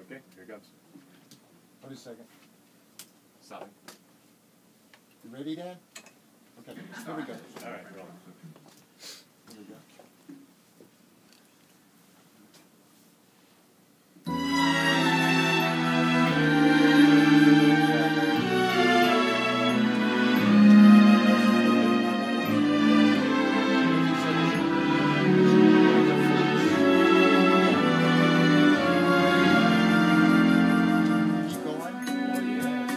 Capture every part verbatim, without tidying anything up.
Okay, here it comes. Wait a second. Stopping. You ready, Dad? Okay, here we go. All right, roll. Here we go. Keep going. Oh, yeah.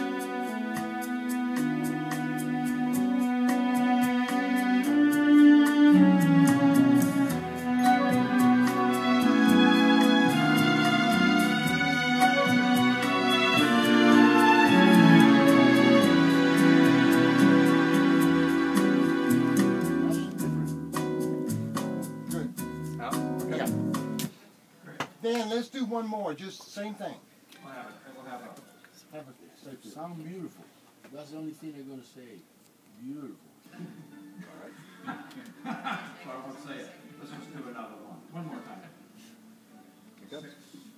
Good. Out? Yeah. Then let's do one more, just same thing. We'll have it, we'll have it. Have a safety. Sound beautiful. That's the only thing they're gonna say. Beautiful. So I won't say it. Let's just do another one. One more time. Here it comes.